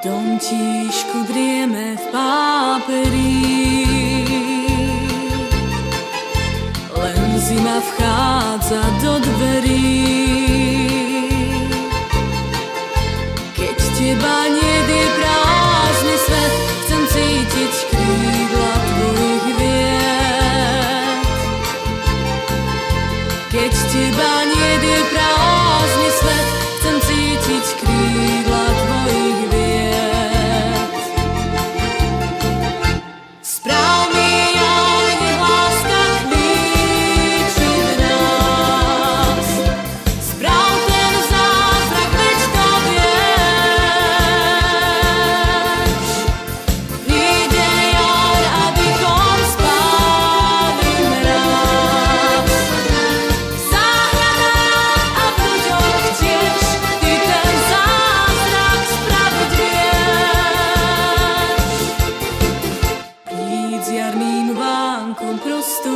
Domtíšku drieme v páperi, len zima vchádza do dverí. Keď teba nedie prázdny svet, chcem cítiť krídla tvojich vied. Keď teba nedie prázdny svet, chcem cítiť krídla tvojich vied. Jarným vánkom prosto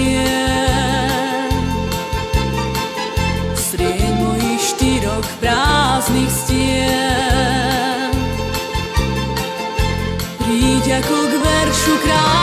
srieň mojich 4 prázdnych stien. Príď ako k veršu kráľ.